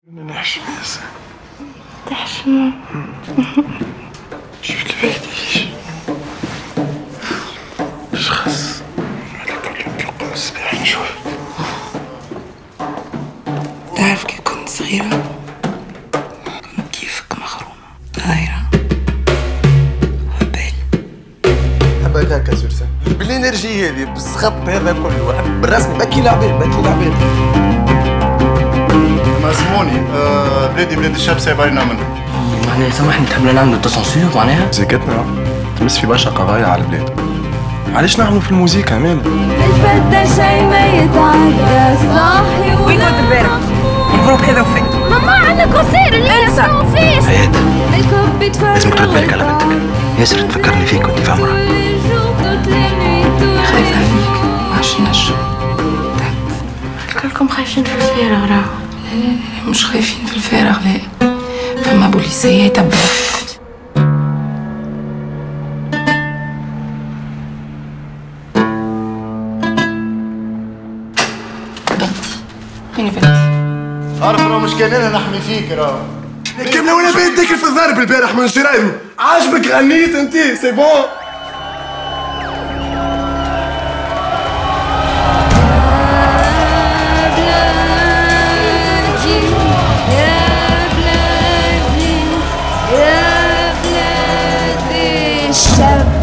نحشم يا زين. تحشموا. شفت البهديش اش خاص هذا كله بيقوم الصباح نشوف. تعرف كي كنت صغيرة كنت كيفك مغرومة طايرة هبال. حبيت هكا سورسان بالانرجي هذه بالسخط هذا كله بالرسم باكي العباد باكي العباد. مزموني بلادي بلاد الشاب سايبرنا منه. معناها سامحني تحب نعملوا تصنصير معناها؟ موسيقتنا تمس في برشا قضايا على البلاد. علاش نعملوا في الموسيقى مالك؟ الفتى شي ما يتعدى صاحي وين كنت امبارح؟ الجروب هذا وفات. ماما عندنا كونسير اللي نسمعوا فيه. فهد الكوب يتفرج لازم ترد بالك على بنتك. ياسر تفكرني فيك وانت في عمرها. خايفة عليك ما عادش نجم. كلكم خايفين في الفراغ راهو. لا مش خايفين في الفراغ لا. فما بوليسية يتبعوا. فين بنتي؟ عارف راه مش كان انا نحمي فيك راه. كملة وانا باين تاكل في الضرب البارح من شرايو. عاجبك غنيت انت سي بون. الشاب